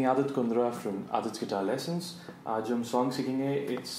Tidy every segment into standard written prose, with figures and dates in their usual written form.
Adit Kundra from Adit's Guitar Lessons. आज हम song सीखेंगे.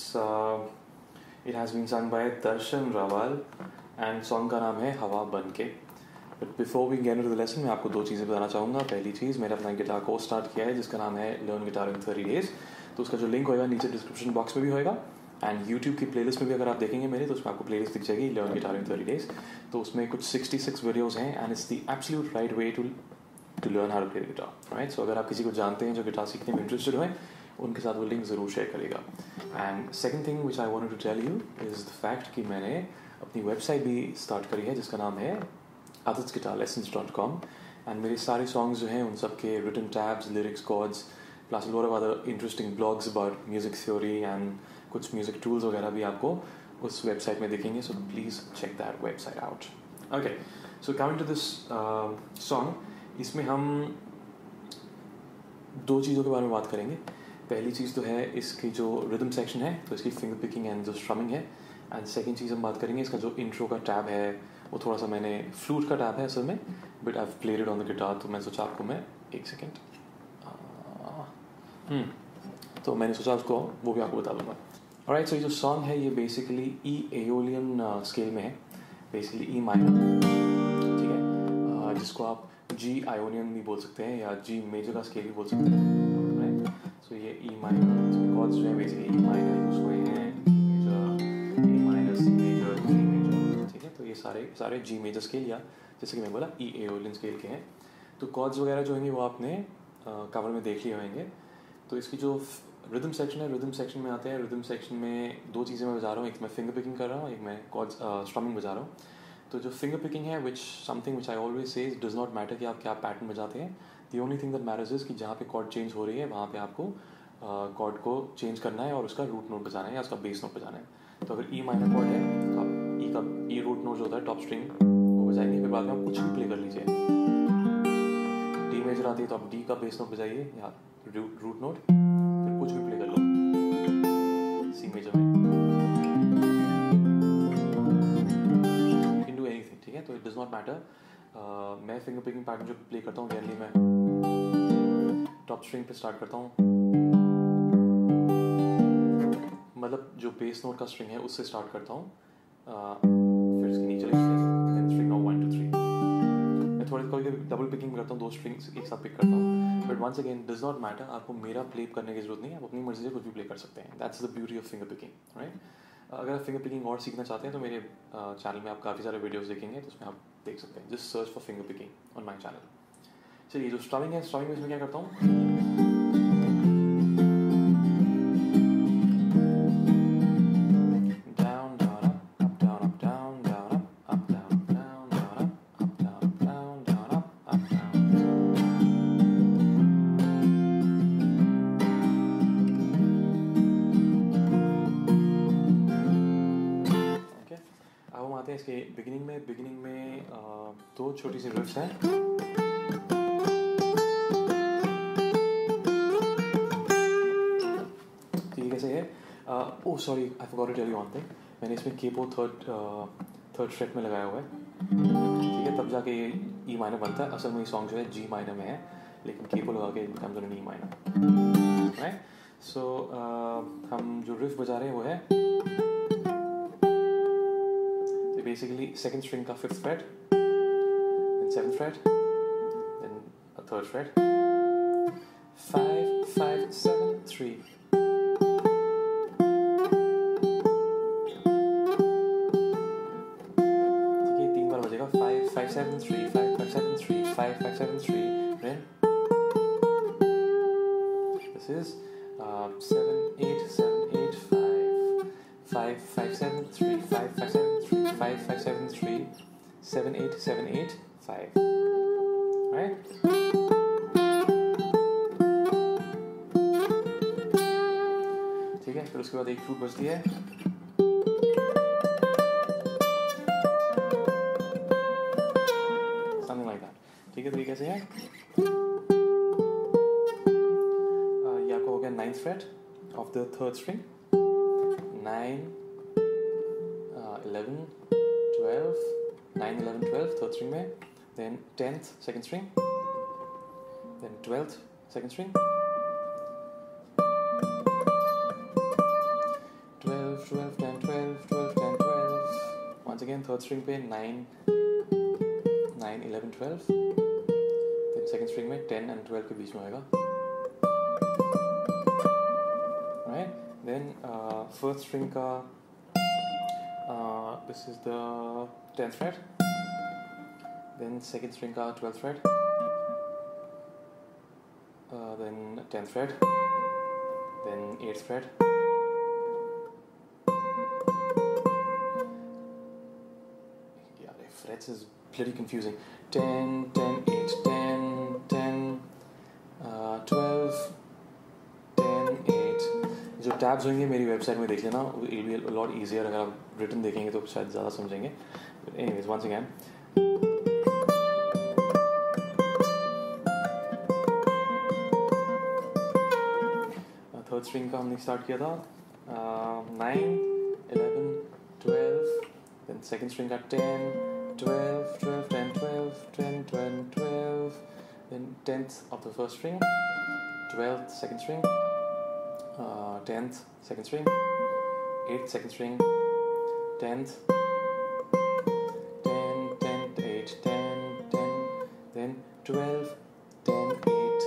It has been sung by Darshan Rawal and song का नाम है हवा बन के. But before we get into the lesson, मैं आपको दो चीज़ें बताना चाहूँगा. पहली चीज़, मैंने अपना गिटार कोर्स स्टार्ट किया है जिसका नाम है Learn Guitar in 30 Days. तो उसका जो लिंक होगा नीचे डिस्क्रिप्शन बॉक्स में भी होगा, एंड यूट्यूब की प्लेलिस्ट में भी अगर आप देखेंगे मेरे, तो उसमें आपको प्लेलिस्ट दिख जाएगी लर्न गिटार इन 30 डेज. तो उसमें कुछ 66 वीडियोस हैं and it's the absolute right way to learn how to play guitar, right. So अगर आप किसी को जानते हैं जो गिटार सीखने में इंटरेस्टेड हो, उनके साथ वो लिंक ज़रूर शेयर करेगा. And second thing which I wanted to tell you is the fact कि मैंने अपनी वेबसाइट भी स्टार्ट करी है जिसका नाम है aditsguitarlessons.com. एंड मेरे सारे सॉन्ग्स जो हैं उन सब के written tabs, lyrics, chords, plus lot of other interesting blogs about music theory and कुछ म्यूजिक टूल्स वगैरह भी आपको उस वेबसाइट में दिखेंगे. So please check that website out. Okay, so coming to this song, इसमें हम दो चीज़ों के बारे में बात करेंगे. पहली चीज़ तो है इसकी जो रिदम सेक्शन है, तो इसकी फिंगर पिकिंग एंड जो स्ट्रमिंग है. एंड सेकेंड चीज़ हम बात करेंगे इसका जो इंट्रो का टैब है, वो थोड़ा सा मैंने फ्लूट का टैब है असल में, but I have played it on the guitar. तो मैं सोचा आपको मैं एक सेकेंड तो मैंने सोचा उसको वो भी आपको बता दूंगा. ऑलराइट, सो ये जो सॉन्ग है ये बेसिकली ई एओलियन स्केल में है, बेसिकली ई माइनर, ठीक है, जिसको आप जी आयोनियन भी बोल सकते हैं या जी मेजर का स्केल भी बोल सकते हैं, राइट. सो ये ई माइनर, इसमें कॉर्ड्स जो है बेसिकली ई माइनर यूज हुए हैं, E minor, C major, G major, ठीक है. तो ये सारे जी मेजर स्केल या जैसे कि मैं बोला ई एओलियन स्केल के हैं. तो कॉर्ड्स वगैरह जो होंगे वो आपने कवर में देख लिए होंगे. तो इसकी जो रिदम सेक्शन है, रिदम सेक्शन में आते हैं. रिदम सेक्शन में दो चीज़ें मैं बजा रहा हूँ, एक मैं फिंगर पिकिंग कर रहा हूँ, एक मैं कॉर्ड्स स्ट्रमिंग बजा रहा हूँ. तो जो फिंगर पिकिंग है something which I always say does not matter कि आप क्या पैटर्न बजाते हैं. The only thing that matters is कि जहाँ पे कॉर्ड चेंज हो रही है वहाँ पे आपको कॉर्ड को चेंज करना है और उसका रूट नोट बजाना है या उसका बेस नोट बजाना है. तो अगर ई माइनर कॉर्ड है तो आप ई रूट नोट जो होता है टॉप स्ट्रिंग वो बजाएंगे. फिर बाद में आप कुछ भी प्ले कर लीजिए. डी मेजर आती है तो आप डी का बेस नोट बजाइए या रूट नोट, फिर कुछ भी प्ले कर लो सी मेजर में, यू कैन डू एनीथिंग, ठीक है. तो इट डज नॉट मैटर. मैं फिंगर पिकिंग पैटर्न जो प्ले करता हूँ जनरली मैं टॉप स्ट्रिंग पे स्टार्ट करता हूँ, मतलब जो बेस नोट का स्ट्रिंग है उससे स्टार्ट करता हूँ, फिर उसकी नीचे स्ट्रिंग नॉट 1 2 3. मैं थोड़ी कभी डबल पिकिंग करता हूँ, दो स्ट्रिंग्स एक साथ पिक करता हूँ, but once again does not matter. आपको मेरा प्ले करने की जरूरत नहीं है, आप अपनी मर्जी से कुछ भी प्ले कर सकते हैं. That's the beauty of finger picking, right. अगर आप फिंगर पिकिंग और सीखना चाहते हैं तो मेरे चैनल में आप काफ़ी सारे वीडियोस देखेंगे, तो उसमें आप देख सकते हैं. Just search for finger picking on my channel. चलिए, जो स्ट्रमिंग है, स्ट्रमिंग में इसमें क्या करता हूँ, इसके बिगिनिंग में दो छोटी सी रिफ्स हैं. ठीक है, कैसे है? Oh sorry, I forgot to tell you one thing. मैंने इसमें केपो थर्ड फ्रेट में लगाया हुआ है, ठीक है, तब जाके ये ई माइनर बनता है. असल में ये सॉन्ग जो है जी माइनर में है, लेकिन केपो लगा के becomes an E minor, right. So हम जो रिफ बजा रहे हैं वो है basically second string का 5th fret, then 7th fret, then a 3rd fret, 5 5 7 3. ठीक है, 3 बार बजेगा 5 5 7 3 5 5 7 3 5 5 7 3. Then this is 7 8 7 8 5 5 5 7 3 5 5 7 3 5 5 7 3 7 8 7 8 5, right. ठीक है, फिर उसके बाद एक फ्लूट बजती है. समथिंग लाइक दैट, ठीक है. तो ये कैसे है, ये आपको हो गया 9th fret of the 3rd string, 9 11 12 9 11 12 3rd string में, then 10th 2nd string, then 12th 2nd string, 12, 10, 12, 12, 10, 12. Once again, third string पे 9, 9, 11, 12. Then second string में 10 and 12 के बीच में होएगा. Right? Then first string का this is the 10th fret. Then second string का 12th fret. Then 10th fret. Then 8th fret. Yeah, frets is bloody confusing. 10, 10, 8, 10, 10, 12, 10, 8. जो tabs होंगे मेरी वेबसाइट में देख लेना. It will be a lot easier. अगर आप written देखेंगे तो शायद ज़्यादा समझेंगे. But anyways, once again. Third string का हमने स्टार्ट किया था 9, 11, 12. Then second string का 10, 12, 12, 10, 12, 10, 12, 12. Then 10th of the first string, 12th second string, 10th second string, 8th second string, 10th, 10, 10, 8, 10, 10, then 12, 10, 8.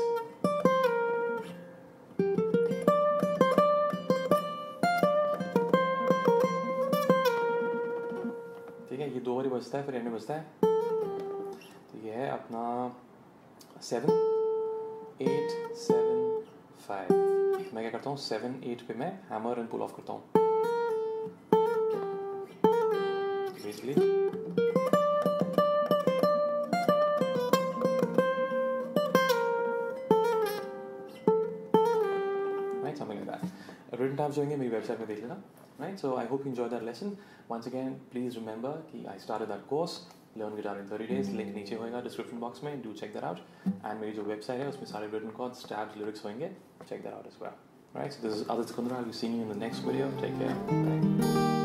ठीक है, ये 2 बारी बजता है फिर एंड में बजता है. तो ये है अपना 7, 8, 7, 5. मैं क्या करता हूँ 7, 8 पे मैं हैमर एंड पुल ऑफ करता हूँ. Basically right, something like that. Written tabs होंगे मेरी वेबसाइट में देख लेना. Right, so I hope you enjoyed that lesson. Once again, please remember कि I started that course, Learn Guitar in 30 Days. Link नीचे होएगा description box में. Do check that out. And मेरी जो website है उसमें सारे written chords, tabs, lyrics होंगे. Check that out as well. Right, so this is Adit Kundra. I'll be seeing you in the next video. Take care. Bye.